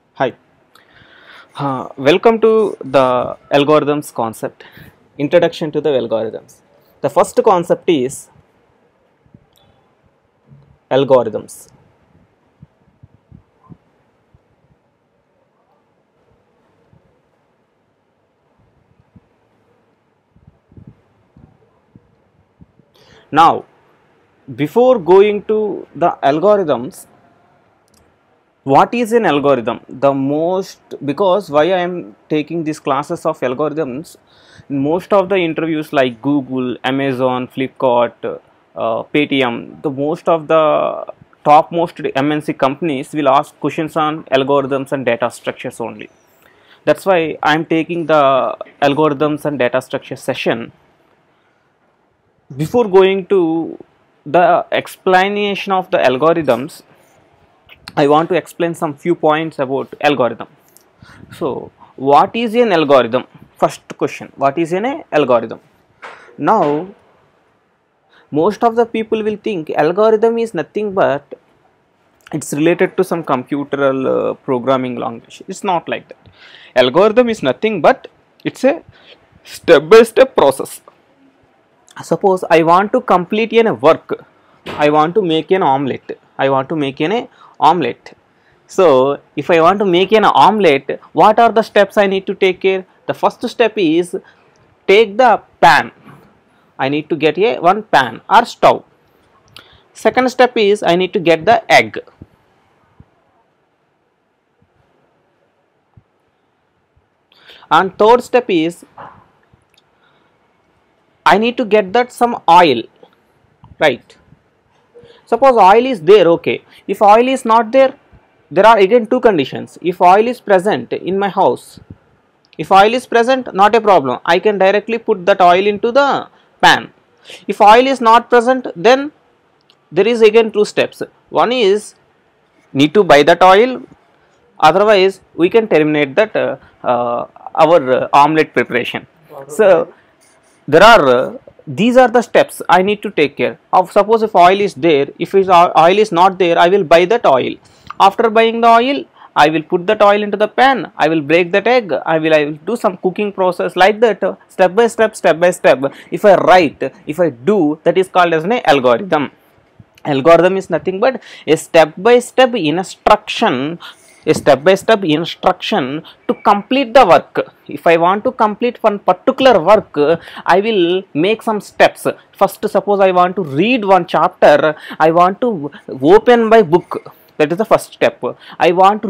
Hi, welcome to the algorithms concept. Introduction to the algorithms. The first concept is algorithms. Now, before going to the algorithms, what is an algorithm? The most, because why I am taking these classes of algorithms, most of the interviews like Google, Amazon, Flipkart, Paytm, the most of the topmost MNC companies will ask questions on algorithms and data structures only. That's why I am taking the algorithms and data structure session. Before going to the explanation of the algorithms, I want to explain some few points about algorithm. So, what is an algorithm? First question, what is an algorithm? Now, most of the people will think algorithm is nothing but it's related to some computer programming language. It's not like that. Algorithm is nothing but it's a step-by-step process. Suppose I want to complete a work. I want to make an omelette. I want to make an omelette. So, if I want to make an omelette, what are the steps I need to take care? The first step is take the pan. I need to get one pan or stove. Second step is I need to get the egg. And third step is I need to get that some oil, right? Suppose oil is there, okay. If oil is not there, there are again two conditions. If oil is present in my house, if oil is present, not a problem. I can directly put that oil into the pan. If oil is not present, then there is again two steps. One is need to buy that oil, otherwise we can terminate that our omelette preparation. So there are these are the steps I need to take care of. Suppose if oil is there, if oil is not there, I will buy that oil. After buying the oil, I will put that oil into the pan. I will break that egg. I will do some cooking process like that, step by step, step by step. If I write, if I do, that is called as an algorithm. Algorithm is nothing but a step by step instruction, to complete the work. If I want to complete one particular work, I will make some steps. First, suppose I want to read one chapter, I want to open my book. That is the first step. I want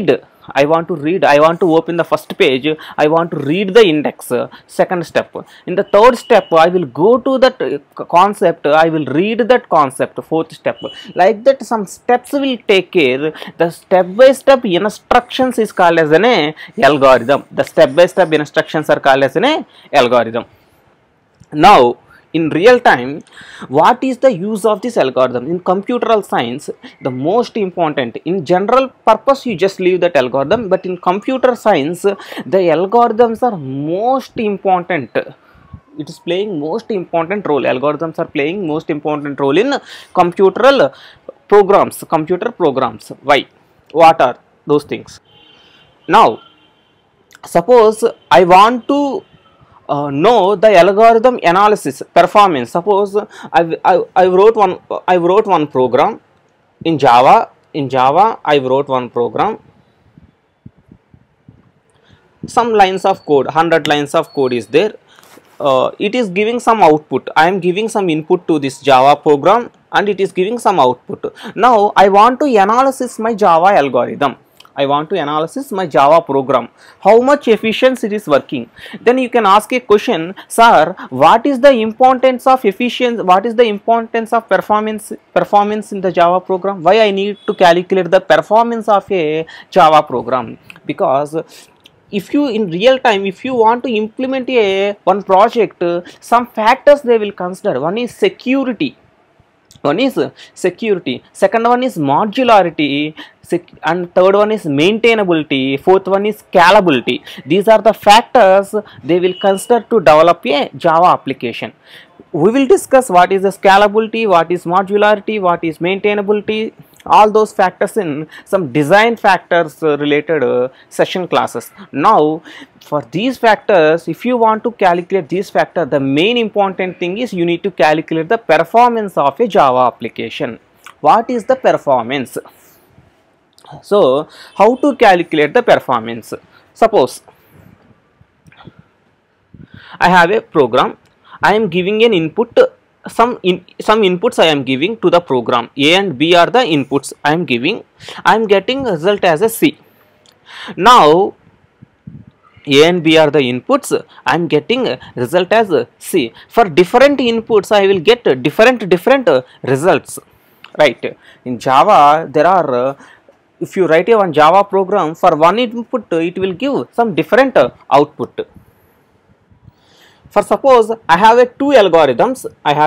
to open the first page, I want to read the index. Second step. In the third step, I will go to that concept, I will read that concept. Fourth step. Like that, some steps will take care. The step by step instructions is called as an algorithm. The step by step instructions are called as an algorithm. Now, in real time, what is the use of this algorithm? In computer science, the most important, in general purpose you just leave that algorithm, but in computer science the algorithms are most important. It is playing most important role. Algorithms are playing most important role in computer programs. Why? What are those things? Now, suppose I want to know the algorithm analysis performance. Suppose I wrote one program in Java. I wrote one program, some lines of code, 100 lines of code is there. It is giving some output. I am giving some input to this Java program and it is giving some output. Now I want to analysis my Java algorithm. I want to analysis my Java program, how much efficiency it is working. Then you can ask a question, sir, what is the importance of efficiency, what is the importance of performance in the Java program? Why I need to calculate the performance of a Java program? Because if you in real time, if you want to implement one project, some factors they will consider. One is security, second one is modularity, and third one is maintainability, fourth one is scalability. These are the factors they will consider to develop a Java application. We will discuss what is the scalability, what is modularity, what is maintainability, all those factors in some design factors related session classes. Now for these factors, if you want to calculate these factors, the main important thing is you need to calculate the performance of a Java application. What is the performance? So how to calculate the performance? Suppose I have a program, I am giving an input, some inputs I am giving to the program. A and B are the inputs I am giving. I am getting result as a C. Now A and B are the inputs, I am getting result as C. For different inputs I will get different results, right? In Java there are if you write a one Java program, for one input it will give some different output. For suppose I have a two algorithms.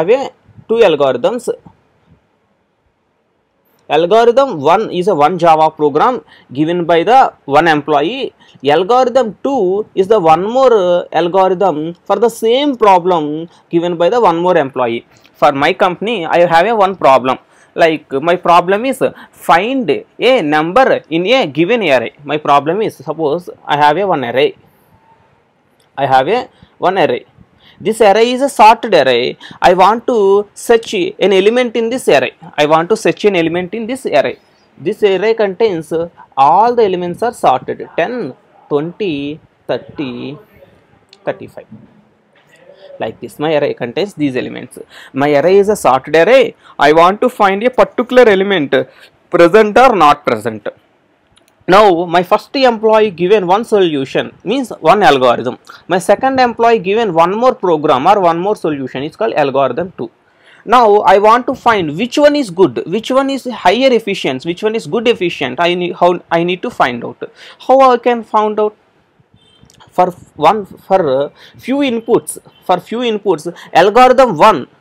Algorithm 1 is a one Java program given by the one employee. Algorithm 2 is the one more algorithm for the same problem given by the one more employee. For my company, I have a one problem. Like my problem is find a number in a given array. My problem is, suppose I have a one array. This array is a sorted array. I want to search an element in this array. This array contains all the elements are sorted 10, 20, 30, 35. Like this, my array contains these elements. My array is a sorted array. I want to find a particular element present or not present. Now my first employee given one solution, means one algorithm. My second employee given one more program or one more solution, is called algorithm 2. Now I want to find which one is good, which one is higher efficient, which one is good efficient. I need to find out. How I can find out? For few inputs, algorithm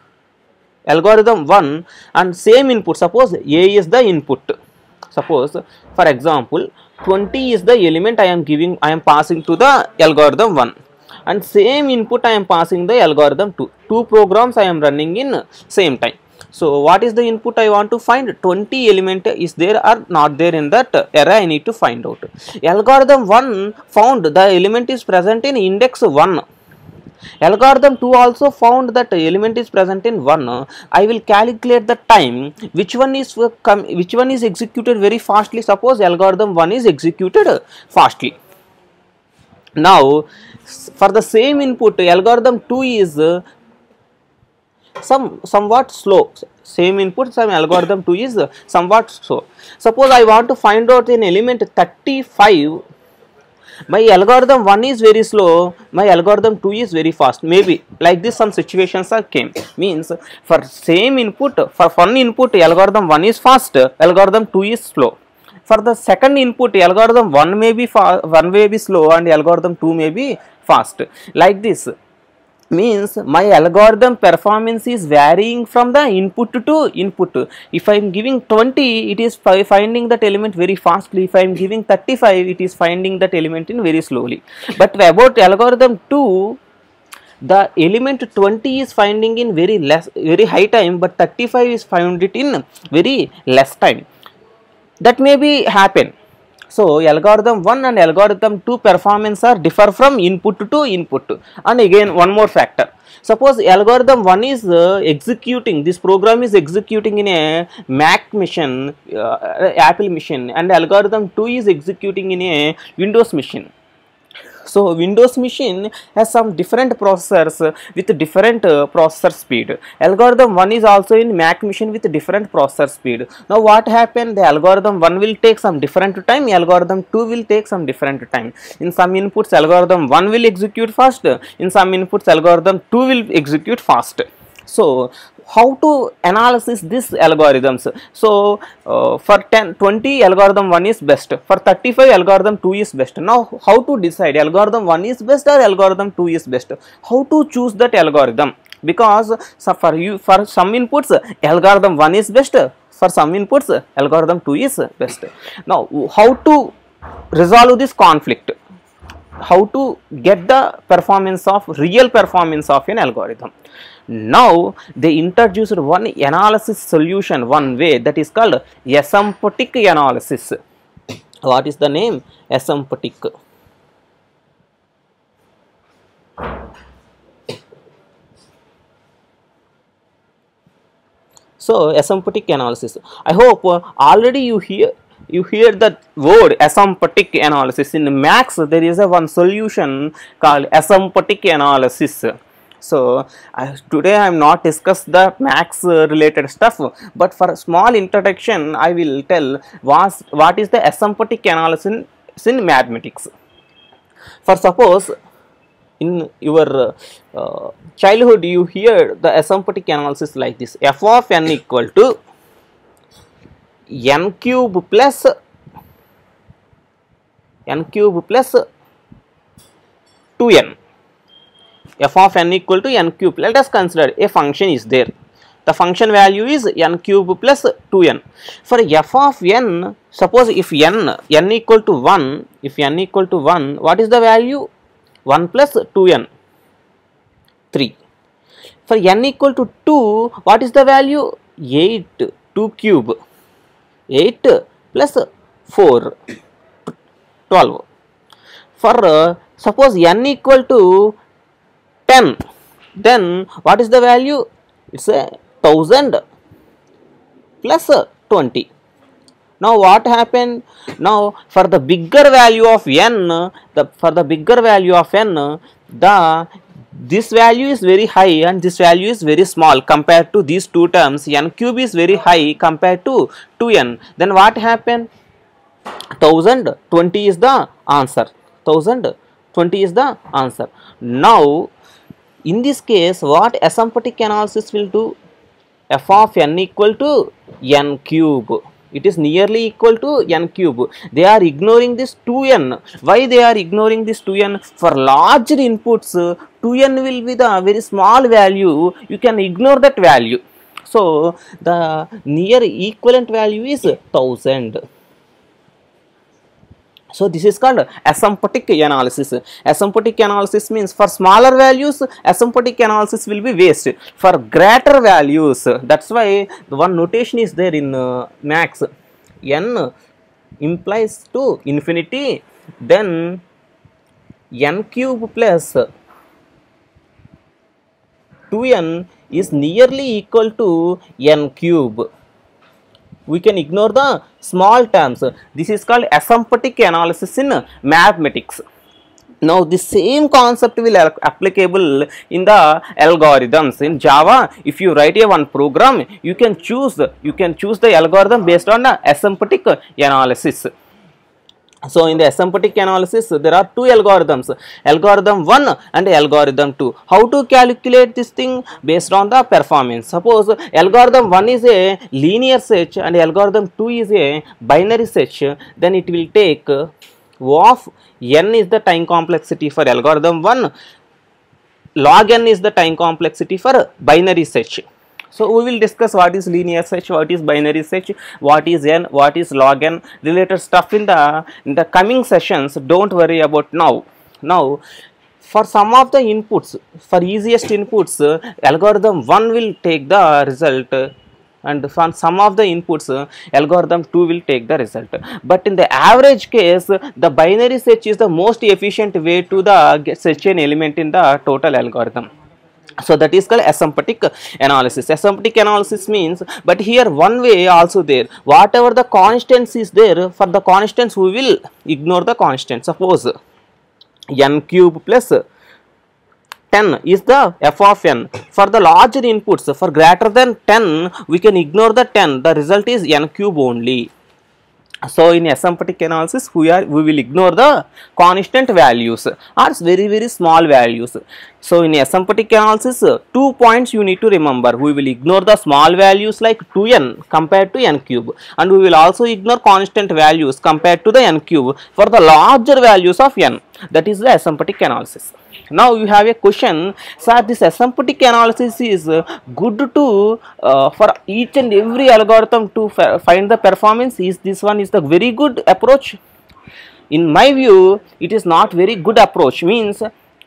1 and same input, suppose A is the input. Suppose for example 20 is the element I am passing to the algorithm 1, and same input I am passing the algorithm 2. Two programs I am running in same time. So what is the input I want to find? 20 element is there or not there in that array, I need to find out. Algorithm 1 found the element is present in index 1. Algorithm 2 also found that element is present in 1. I will calculate the time which one is executed very fastly. Suppose algorithm 1 is executed fastly. Now for the same input, algorithm 2 is somewhat slow. Same input, some algorithm 2 is somewhat slow. Suppose I want to find out an element 35. My algorithm 1 is very slow, my algorithm 2 is very fast. Maybe like this some situations are came. Means for same input, for one input algorithm 1 is fast, algorithm 2 is slow. For the second input, algorithm 1 may be slow and algorithm 2 may be fast. Like this. Means my algorithm performance is varying from the input to input. If I am giving 20, it is finding that element very fastly. If I am giving 35, it is finding that element in very slowly. But about algorithm 2, the element 20 is finding in very high time, but 35 is found it in very less time. That may be happen. So algorithm 1 and algorithm 2 performance are differ from input to input. And again one more factor. Suppose algorithm 1 is executing, this program is executing in a Mac machine, Apple machine, and algorithm 2 is executing in a Windows machine. So Windows machine has some different processors with different processor speed. Algorithm 1 is also in Mac machine with different processor speed. Now what happened? The algorithm 1 will take some different time, algorithm 2 will take some different time. In some inputs algorithm 1 will execute fast, in some inputs algorithm 2 will execute fast. So how to analysis these algorithms? So for 20 algorithm 1 is best, for 35 algorithm 2 is best. Now how to decide algorithm 1 is best or algorithm 2 is best? How to choose that algorithm? Because for some inputs algorithm 1 is best, for some inputs algorithm 2 is best. Now how to resolve this conflict? How to get the real performance of an algorithm? Now they introduced one analysis solution, one way, that is called asymptotic analysis. What is the name? Asymptotic. So asymptotic analysis. I hope already you hear the word asymptotic analysis. In maths there is a one solution called asymptotic analysis. So today I am not discuss the maths related stuff, but for a small introduction I will tell what is the asymptotic analysis in mathematics. For suppose in your childhood you hear the asymptotic analysis like this: f of n equal to n cube plus 2n. F of n equal to n cube. Let us consider a function is there. The function value is n cube plus 2n. For f of n, suppose if n equal to 1, what is the value? 1 plus 2n, 3. For n equal to 2, what is the value? 8, 2 cube, 8 plus 4, 12. For suppose n equal to 10, then what is the value? It's a 1000 plus 20. Now what happened? Now for the bigger value of n, this value is very high and this value is very small compared to these two terms. N cube is very high compared to 2n. Then what happened? 1020 is the answer. 1020 is the answer. Now in this case, what asymptotic analysis will do? F of n equal to n cube. It is nearly equal to n cube. They are ignoring this 2n. Why they are ignoring this 2n? For larger inputs, 2n will be the very small value. You can ignore that value. So the near equivalent value is 1000. So this is called asymptotic analysis. Asymptotic analysis means for smaller values, asymptotic analysis will be waste. For greater values, that's why the one notation is there in maths. N implies to infinity, then n cube plus 2n is nearly equal to n cube. We can ignore the small terms. This is called asymptotic analysis in mathematics. Now the same concept will applicable in the algorithms. In Java, if you write a one program, you can choose the algorithm based on the asymptotic analysis. So in the asymptotic analysis, there are two algorithms, algorithm 1 and algorithm 2. How to calculate this thing? Based on the performance. Suppose algorithm 1 is a linear search and algorithm 2 is a binary search, then it will take O of n is the time complexity for algorithm 1, log n is the time complexity for binary search. So we will discuss what is linear search, what is binary search, what is n, what is log n, related stuff in the coming sessions. Don't worry about now. Now for some of the inputs, for easiest inputs, algorithm 1 will take the result, and for some of the inputs, algorithm 2 will take the result. But in the average case, the binary search is the most efficient way to search an element in the total algorithm. So that is called asymptotic analysis. Asymptotic analysis means, but here one way also there. Whatever the constants is there, for the constants we will ignore the constant. Suppose n cube plus 10 is the f of n. For the larger inputs, for greater than 10, we can ignore the 10. The result is n cube only. So in asymptotic analysis, we will ignore the constant values or very small values. So in asymptotic analysis, 2 points you need to remember. We will ignore the small values like 2n compared to n cube, and we will also ignore constant values compared to the n cube for the larger values of n. That is the asymptotic analysis. Now you have a question, sir, this asymptotic analysis is good to for each and every algorithm to find the performance. Is this one is the very good approach? In my view, it is not very good approach. Means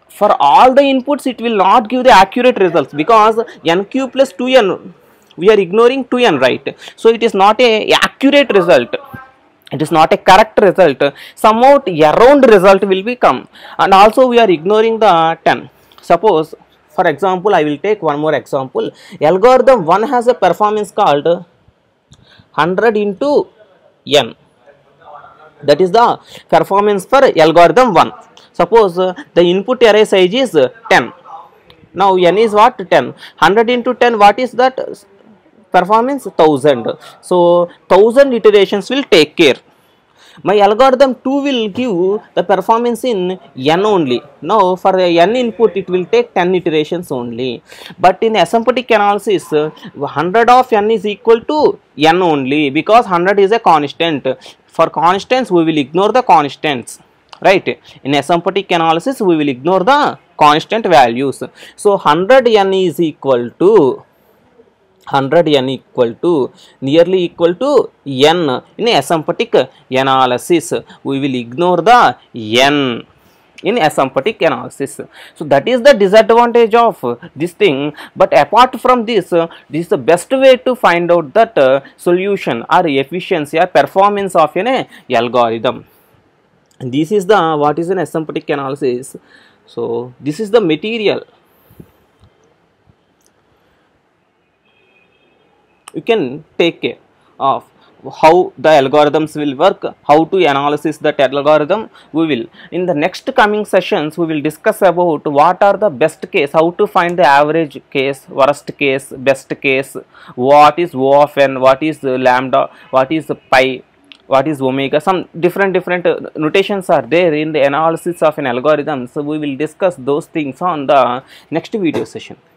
for all the inputs it will not give the accurate results, because n cube plus 2n, we are ignoring 2n, right? So it is not a accurate result, it is not a correct result, somewhat around result will become. And also we are ignoring the 10. Suppose for example, I will take one more example. Algorithm 1 has a performance called 100 into n, that is the performance for algorithm 1. Suppose the input array size is 10. Now n is what? 10. 100 into 10, what is that performance? 1000. So 1000 iterations will take care. My algorithm 2 will give the performance in n only. Now for the n input it will take 10 iterations only. But in asymptotic analysis 100 of n is equal to n only, because 100 is a constant. For constants we will ignore the constants, right? In asymptotic analysis we will ignore the constant values. So 100 n is equal to 100 n equal to nearly equal to n. In asymptotic analysis we will ignore the n in asymptotic analysis. So that is the disadvantage of this thing. But apart from this, this is the best way to find out that solution or efficiency or performance of an algorithm. And this is the what is an asymptotic analysis. So this is the material. You can take care of how the algorithms will work, how to analyze that algorithm. We will in the next coming sessions we will discuss about what are the best case, how to find the average case, worst case, best case, what is O of n, what is lambda, what is pi, what is omega. Some different notations are there in the analysis of an algorithm. So we will discuss those things on the next video session.